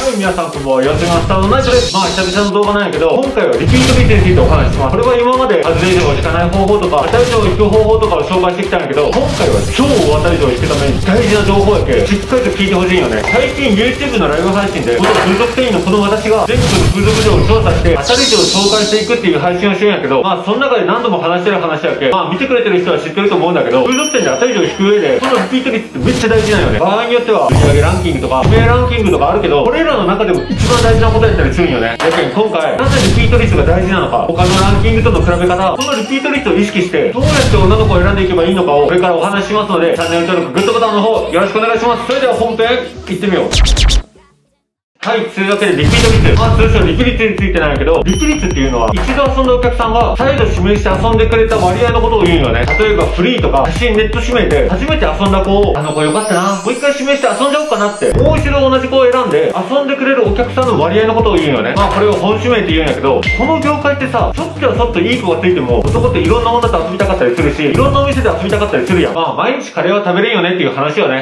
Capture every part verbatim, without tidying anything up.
はい、皆さんこんばんは、やってましたのナイトです。まあ久々の動画なんやけど、今回はリピート率についてお話しします。これは今まで外れ以上を引かない方法とか、当たり以上を引く方法とかを紹介してきたんやけど、今回は超大当たり以上を引くために大事な情報やけ、しっかりと聞いてほしいよね。最近 YouTube のライブ配信で、この風俗店員のこの私が全国の風俗嬢を調査して、当たり以上を紹介していくっていう配信をしてるんやけど、まあその中で何度も話してる話やけ、まあ見てくれてる人は知ってると思うんだけど、風俗店で当たり以上を引く上で、このリピート率ってめっちゃ大事なんよね。場合によっては、売上ランキングとか、指名ランキングとかあるけど、これらの中でも一番大事なことやったりするんよね。やけん今回、なぜリピート率が大事なのか、他のランキングとの比べ方、このリピート率を意識して、どうやって女の子を選んでいけばいいのかを、これからお話ししますので、チャンネル登録、グッドボタンの方、よろしくお願いします。それでは本編、行ってみよう。はい、というわけでリピート率。まあ通称リピ率についてなんやけど、リピ率っていうのは、一度遊んだお客さんが再度指名して遊んでくれた割合のことを言うんよね。例えばフリーとか、写真ネット指名で、初めて遊んだ子を、あの子よかったな、もう一回指名して遊んじゃおうかなって、もう一度同じ子を選んで、遊んでくれるお客さんの割合のことを言うんよね。まあこれを本指名って言うんやけど、この業界ってさ、ちょっとはちょっといい子がついても、男っていろんな女と遊びたかったりするし、いろんなお店で遊びたかったりするやん。まあ毎日カレーは食べれんよねっていう話よね。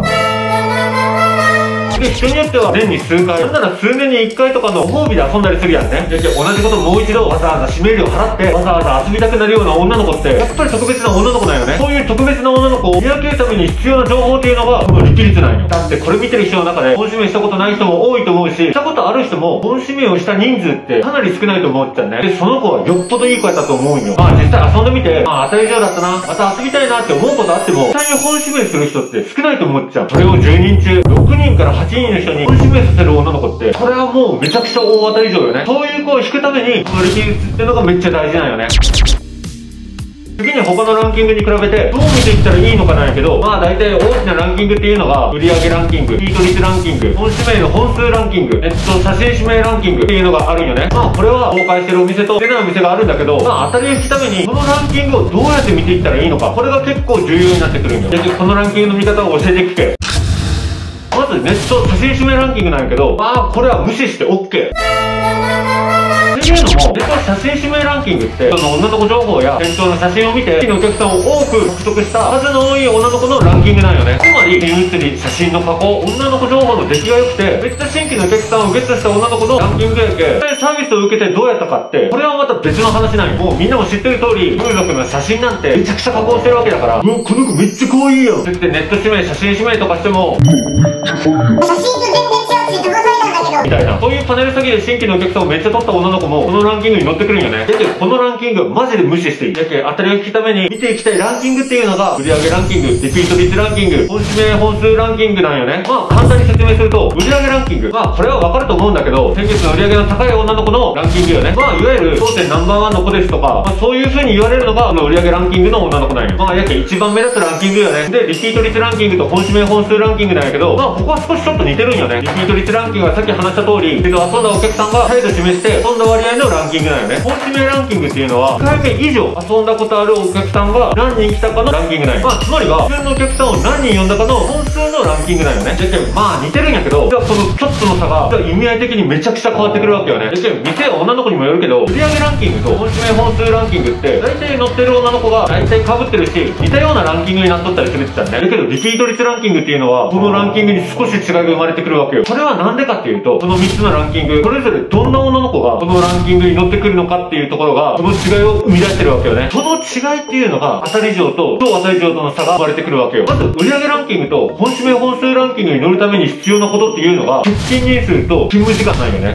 で、人によっては年に数回、なんなら数年にいっかいとかのご褒美で遊んだりするやんね。で、同じこともう一度わざわざ指名料払って、わざわざ遊びたくなるような女の子って、やっぱり特別な女の子なんよね。そういう特別な女の子を見分けるために必要な情報っていうのが、このリピ率なんよ。だってこれ見てる人の中で、本指名したことない人も多いと思うし、したことある人も、本指名をした人数ってかなり少ないと思っちゃうね。で、その子はよっぽどいい子やったと思うんよ。まあ実際遊んでみて、まあ当たり以上だったな、また遊びたいなって思うことあっても、実際に本指名する人って少ないと思っちゃう。それをじゅうにん中、ろくにんからはちにんの人に、指名させる女の子って、これはもうめちゃくちゃ大当たり上よね。そういう子を引くために、このリピ率っていうのがめっちゃ大事なんよね。次に他のランキングに比べて、どう見ていったらいいのかなんやけど、まあ大体大きなランキングっていうのが、売上ランキング、リピート率ランキング、本指名の本数ランキング、えっと、写真指名ランキングっていうのがあるんよね。まあこれは公開してるお店と出ないお店があるんだけど、まあ当たりを引くために、このランキングをどうやって見ていったらいいのか、これが結構重要になってくるんよ。で、このランキングの見方を教えて聞け。まずネット写真指名ランキングなんやけど、まあこれは無視して オーケー。っていうのも、ネット写真指名ランキングって、その女の子情報や店長の写真を見て、新規のお客さんを多く獲得した数の多い女の子のランキングなんよね。つまり、点写り、写真の加工、女の子情報の出来が良くて、めっちゃ新規のお客さんをゲットした女の子のランキングやけ、でサービスを受けてどうやったかって、これはまた別の話なんよ。もうみんなも知ってる通り、風俗の写真なんてめちゃくちゃ加工してるわけだから、うわ、この子めっちゃ可愛いやん。そしてネット指名、写真指名とかしても、写真と全然違うし、騙されたんだけどみたいな。そういうパネル詐欺で新規のお客さんをめっちゃ取った女の子も、このランキングに乗ってくるんよね。だけど、このランキング、マジで無視していい。だけど、当たりを聞くために見ていきたいランキングっていうのが、売上ランキング、リピート率ランキング、本指名本数ランキングなんよね。まあ、簡単に説明すると、売上ランキング。まあ、これはわかると思うんだけど、先月の売上の高い女の子のランキングよね。まあ、いわゆる、当店ナンバーワンの子ですとか、まあ、そういう風に言われるのが、この売上ランキングの女の子なんよ。まあ、やけ一番目立つランキングよね。で、リピート率ランキングと本指名本数ランキングなんやけど、まあ、ここは少しちょっと似てるんよね。リピート率ランキングはさっき話した通り、けど遊んだお客さんが再度示して、遊んだ割合のランキングなんよね。本指名ランキングっていうのは、いっかいめ以上遊んだことあるお客さんが何人来たかのランキングなんよ。まあ、つまりは、自分のお客さんを何人呼んだかの本数のランキングなんよね。で、まあ似てるんやけど、じゃあそのちょっとの差が、じゃあ意味合い的にめちゃくちゃ変わってくるわけよね。で、店や女の子にもよるけど、売上ランキングと本指名本数ランキングって、大体乗ってる女の子が大体被ってるし、似たようなランキングになっとったりするって言ったらね。だけど、リピート率ランキングっていうのは、このランキングに少し違いが生まれてくるわけよ。これはなんでかっていうと、このみっつのランキング、それぞれどんな女の子がこのランキングに乗ってくるのかっていうところが、この違いを生み出してるわけよね。その違いっていうのが、当たり上と超当たり上との差が生まれてくるわけよ。まず、売上ランキングと本指名本数ランキングに乗るために必要なことっていうのが、出勤日数と勤務時間なんよね。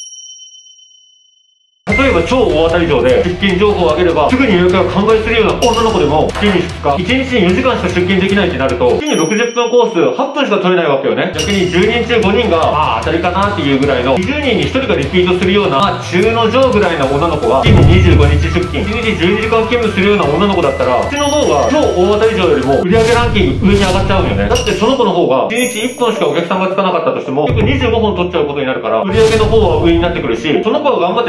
例えば超大当たり上で出勤情報を上げればすぐに予約が完売するような女の子でも月にふつか、いちにちによじかんしか出勤できないってなると月にろくじゅっぷんコースはっぷんしか取れないわけよね。逆にじゅうにん中ごにんがまあ当たりかなっていうぐらいのにじゅうにんにひとりがリピートするようなまあ中の上ぐらいな女の子が月ににじゅうごにち出勤、いちにちじゅうにじかん勤務するような女の子だったら、うちの方が超大当たり上よりも売上ランキング上に上がっちゃうんよね。だってその子の方がいちにちいっぽんしかお客さんがつかなかったとしても結局にじゅうごほん取っちゃうことになるから売上の方は上になってくるし、その子が頑張って長く続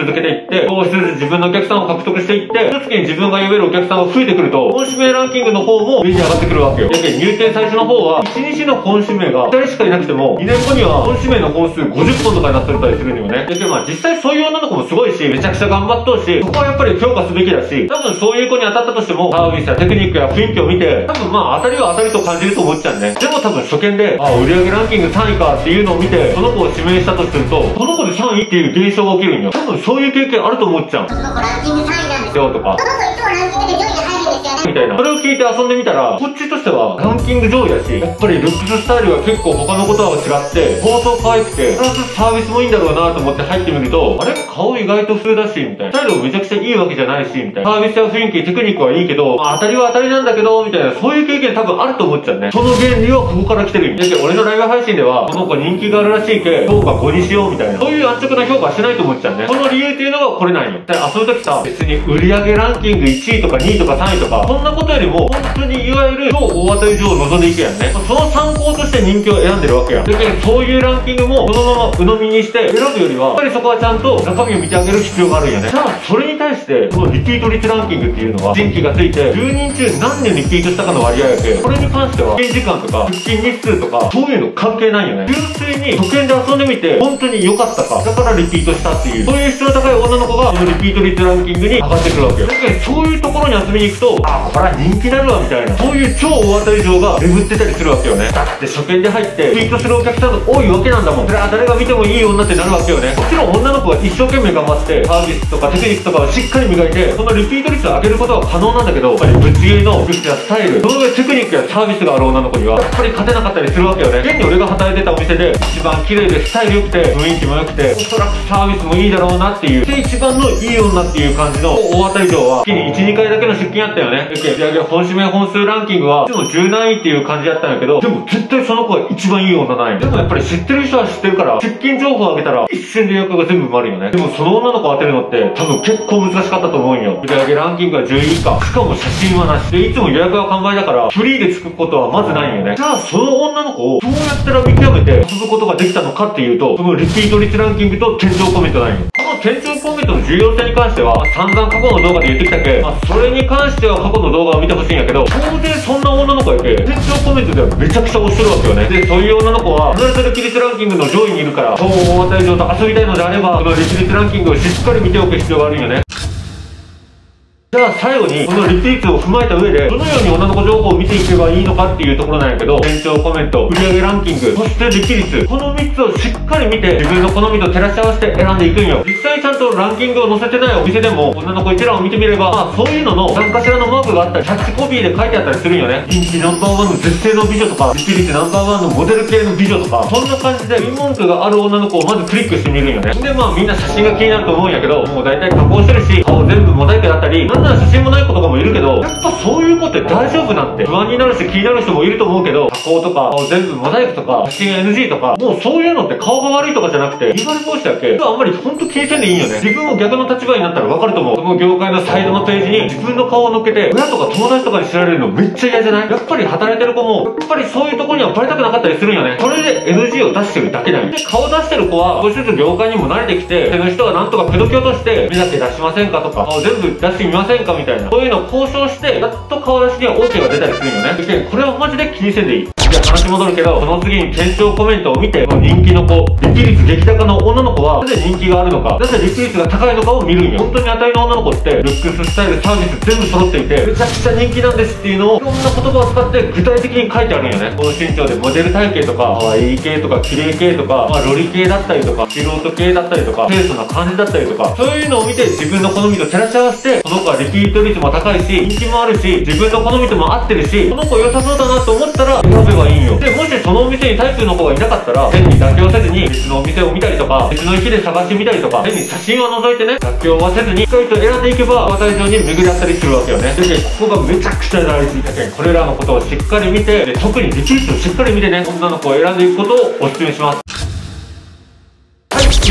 続けていって、少しずつ自分のお客さんを獲得していって、一月に自分が呼べるお客さんが増えてくると、本指名ランキングの方も上に上がってくるわけよ。やけん入店最初の方は、いちにちの本指名がふたりしかいなくても、にねんごには本指名の本数ごじゅっぽんとかになってたりするんよね。やけんまあ実際そういう女の子もすごいし、めちゃくちゃ頑張っとうし、そこはやっぱり評価すべきだし、多分そういう子に当たったとしても、サービスやテクニックや雰囲気を見て、多分まあ当たりは当たりと感じると思っちゃうね。でも多分初見で、あ、売上ランキングさんいかっていうのを見て、その子を指名したとすると、その子でさんいっていう現象が起きるんよ。多分そういう経験あると思っちゃう。 その子ランキングさんいなんですよとか。 その子いつもランキングで上位に入るんですよね。 みたいな。それを聞いて遊んでみたら、こっちとしてはランキング上位だし、やっぱりルックススタイルが結構他の子とは違って、相当可愛くて、プラスサービスもいいんだろうなと思って入ってみると、あれ顔意外と普通だし、みたいな。スタイルもめちゃくちゃいいわけじゃないし、みたいな。サービスや雰囲気、テクニックはいいけど、まあ、当たりは当たりなんだけど、みたいな。そういう経験多分あると思っちゃうね。その原理はここから来てるんよ。だけど俺のライブ配信では、この子人気があるらしいけ、評価ごにしよう、みたいな。そういう安直な評価はしてないと思っちゃうね。その理由っていうのがこれなんよ。で、遊ぶときさ、別に売上ランキングいちいとかにいとかさんいとか、そんなことよりも、本当にいわゆる超大当たり上を望んでいくやんね。その参考として人気を選んでるわけやん。だけどそういうランキングも、そのまま鵜呑みにして選ぶよりは、やっぱりそこはちゃんと中身を見てあげる必要があるんよね。じゃあ、それに対して、このリピート率ランキングっていうのは、人気がついて、じゅうにん中何人リピートしたかの割合やけ、これに関しては、出勤時間とか、出勤日数とか、そういうの関係ないよね。純粋に、初見で遊んでみて、本当に良かったか、だからリピートしたっていう、そういう質の高い女の子が、このリピート率ランキングに上がってくるわけよ。だけど、そういうところに遊びに行くと、あ、これは人気なるわ、みたいな、そういう超大当たり上が眠ってたりするわけよね。だって初見で入って、ツイートするお客さんが多いわけなんだもん。それは誰が見てもいい女ってなるわけよね。もちろん女の子が一生懸命頑張って、サービスとかテクニックとかをしっかり磨いて、そのリピート率を上げることは可能なんだけど、やっぱりぶっちぎりのグッズやスタイル、その上テクニックやサービスがある女の子には、やっぱり勝てなかったりするわけよね。現に俺が働いてたお店で、一番綺麗でスタイル良くて、雰囲気も良くて、おそらくサービスもいいだろうなっていう、で、一番のいい女っていう感じの大当たり上は、月にいち、にかいだけの出勤あったよね。だけど、いやいや、本指名本数ランキングは、でもじゅうなんいっていう感じだったんやけど、でも絶対その子が一番いい女なんよ。でもやっぱり知ってる人は知ってるから、出勤情報をあげたら、一瞬で予約が全部埋まるよね。でもその女の子を当てるのって、多分結構難しかったと思うんよ。売上ランキングがじゅうい以下。しかも写真はなし。で、いつも予約が完売だから、フリーでつくことはまずないんよね。じゃあ、その女の子をどうやったら見極めて遊ぶことができたのかっていうと、そのリピート率ランキングと店長コメントなんよ。この店長コメントの重要性に関しては、まあ、散々過去の動画で言ってきたけ、まあ、それに関しては過去の動画を見てほしいんやけど、当然そんな女の子やけ、店長コメントではめちゃくちゃ推してるわけよね。で、そういう女の子は、必ずリピ率ランキングの上位にいるから、超大当たり上と遊びたいのであれば、このリピ率ランキングをしっかり見ておく必要があるんよね。じゃあ最後に、このリピ率を踏まえた上で、どのように女の子情報を見ていけばいいのかっていうところなんやけど、店長コメント、売上ランキング、そしてリピ率、このみっつをしっかり見て、自分の好みと照らし合わせて選んでいくんよ。実際ちゃんとランキングを載せてないお店でも、女の子一覧を見てみれば、まあそういうのの何かしらのマークがあったり、キャッチコピーで書いてあったりするんよね。人気ナンバーワンの絶世の美女とか、リピ率ナンバーワンのモデル系の美女とか、そんな感じで、文句がある女の子をまずクリックしてみるんよね。で、まあみんな写真が気になると思うんやけど、もう大体加工してるし、顔全部モザイクだったり、なんなら写真もないこともいるけど、やっぱそういう子って大丈夫なんて不安になるし気になる人もいると思うけど、加工とか顔全部モザイクとか写真 エヌジー とか、もうそういうのって顔が悪いとかじゃなくて言われ防止だけあんまりほんと気にせんでいいんよね。自分も逆の立場になったら分かると思う。その業界のサイドのページに自分の顔を乗っけて親とか友達とかに知られるのめっちゃ嫌じゃない？やっぱり働いてる子もやっぱりそういうとこにはバレたくなかったりするんよね。それで エヌジー を出してるだけだよ。で、顔出してる子は少しずつ業界にも慣れてきて、手の人はなんとか口説き落として目だけ出しませんかとか、顔全部出してみませんかみたいな、そういうのを交渉してやっと顔出しには オーケー が出たりするんよね。で、これはマジで気にせんでいい。じゃあ話戻るけど、その次に店長コメントを見て、この人気の子、リピ率激高の女の子はなぜ人気があるのか、なぜリピ率が高いのかを見るんよ。本当に当たりの女の子ってルックス、スタイル、サービス全部揃っていて、めちゃくちゃ人気なんですっていうのをいろんな言葉を使って具体的に書いてあるんよね。高身長でモデル体型とか、可愛い系とか綺麗系とか、まあロリ系だったりとか、素人系だったりとか、清楚な感じだったりとか、そういうのを見て自分の好みと照らし合わせて、この子はリピート率も高いし、人気もあるし、自分の好みとも合ってるし、この子良さそうだなと思ったら選べばいいんよ。で、もしそのお店にタイプの子がいなかったら、変に妥協せずに別のお店を見たりとか、別の駅で探してみたりとか、変に写真を覗いてね、妥協はせずにしっかりと選んでいけば、大当たり上に巡り合ったりするわけよね。だけど、ここがめちゃくちゃ大事だけど、これらのことをしっかり見て、で特にリピートをしっかり見てね、女の子を選んでいくことをお勧めします。はい、以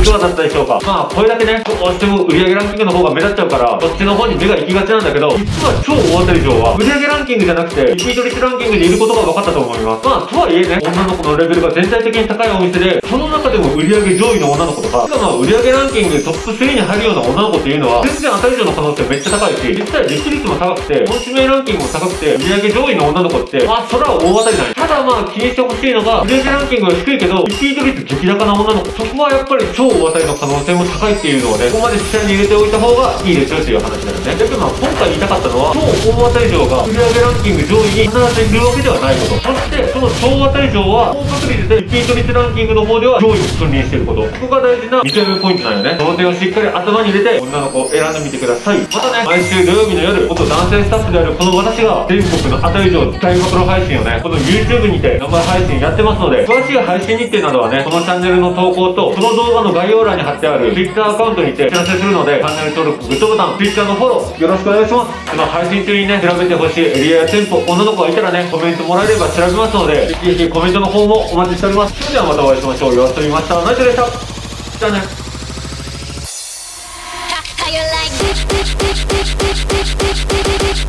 いかがだったでしょうか。まあこれだけね、どうしても売上ランキングの方が目立っちゃうからそっちの方に目が行きがちなんだけど、実は超大当たり嬢は売上ランキングじゃなくてリピート率ランキングにいることが分かったと思います。まあとはいえね、女の子のレベルが全体的に高いお店で、その中でも売上上位の女の子とか、しかも売上ランキングトップスリーに入るような女の子っていうのは全然当たり嬢の可能性めっちゃ高いし、実際実率も高くて本指名ランキングも高くて売上上位の女の子って、まあそれは大当たりじゃない。ただまあ気にしてほしいのが、売上ランキングが低いけどリピート率激高な女の子、そこはやっぱり超大当たりの可能性も高いっていうのをね、ここまで視野に入れておいた方がいいですよっていう話だよね。だけどまあ今回言いたかったのは、超大当たり嬢が売上ランキング上位に必ずいるわけではないこと。そしてその超当たり嬢は高確率でリピート率ランキングの方では上位に君臨していること、ここが大事な見極めポイントなんよね。その点をしっかり頭に入れて女の子を選んでみてください。またね、毎週土曜日の夜、元男性スタッフであるこの私が全国の当たり嬢大暴露配信をね、この YouTube にて生配信やってますので、詳しい配信日程などはね、このチャンネルの投稿とこの動画の概要欄に貼ってある Twitter アカウントにてお知らせするので、チャンネル登録、グッドボタン、Twitter のフォローよろしくお願いします。この配信中にね、調べてほしいエリアや店舗、女の子がいたらね、コメントもらえれば調べますので、ぜひぜひコメントの方もお待ちしております。それではまたお会いしましょう。よろしくお願いしました。ナイトでした。じゃあね。 How you like